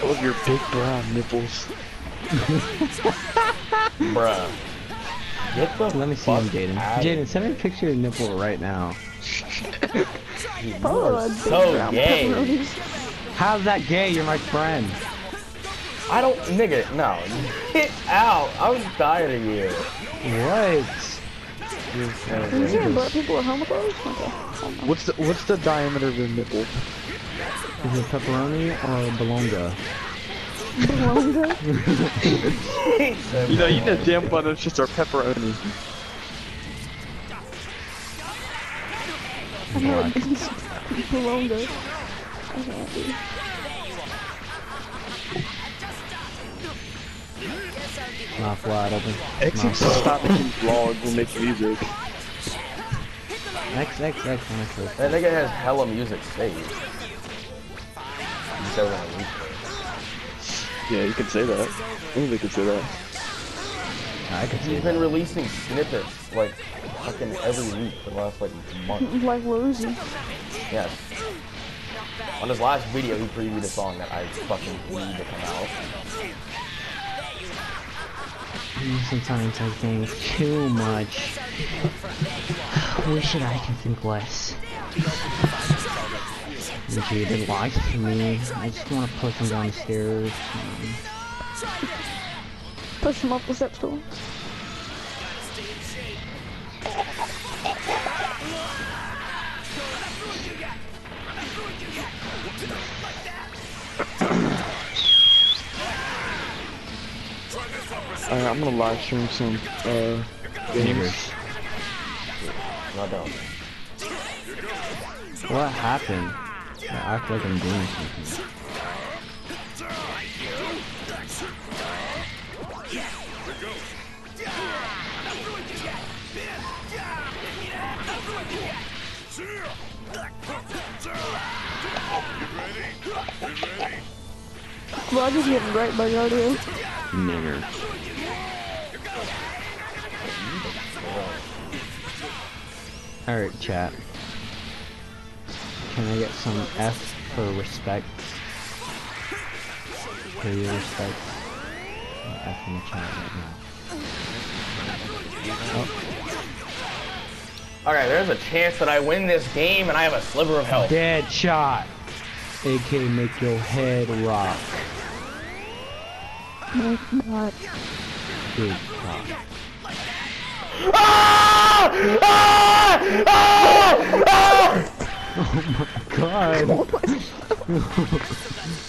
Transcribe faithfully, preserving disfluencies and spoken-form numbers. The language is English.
of your big brown nipples. Bruh. Get the Let me see him, fuck Jaden. outta Jaden, here. send me a picture of your nipple right now. You Oh, are a big so brown gay. pepperonis. How's that gay? You're my friend. I don't, nigga, no. Get out. I'm tired of you. What? Are you saying black people are homophobes? Okay. What's the what's the diameter of your nipple? Is it pepperoni or bologna? You know, you know damn well it's just our pepperoni. I know it means Bolonga. I can't be. Mouth wide open. X needs to stop making vlogs and make music. X, X, X, X, That nigga has hella music saved. You said we're gonna leak it. Yeah, you can say that. Anybody can say that. I could see He's that. been releasing snippets like fucking every week for the last like month. Like Rosie. Yes. On his last video, he previewed a song that I fucking need to come out. Sometimes I think too much. Wish that I can think less. Jaden lies to me. I just want to push him down the stairs. Push him up the step stool. Uh, I'm gonna live stream some uh, games. Not done. What happened? I act like I'm doing something. Roger's getting right by audio. Nigger. Alright, chat. Can I get some F for respect? For your respect? Uh, F in the chat right now. Oh. Alright, there's a chance that I win this game and I have a sliver of health. Dead shot! A K make your head rock. Oh god. Big rock. Ah! Ah! Ah! Ah! Oh my god!